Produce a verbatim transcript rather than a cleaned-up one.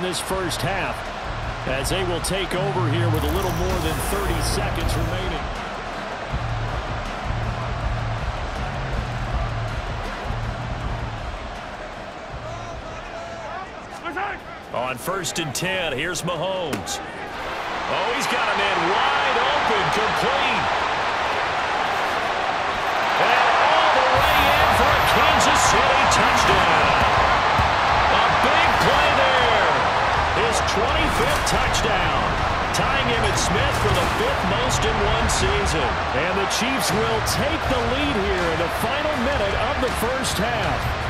this first half, as they will take over here with a little more than thirty seconds remaining. On first and ten, here's Mahomes. Oh, he's got a man wide open, complete. And all the way in for a Kansas City touchdown. A big play there. His twenty-fifth touchdown. Tying Emmitt Smith for the fifth most in one season. And the Chiefs will take the lead here in the final minute of the first half.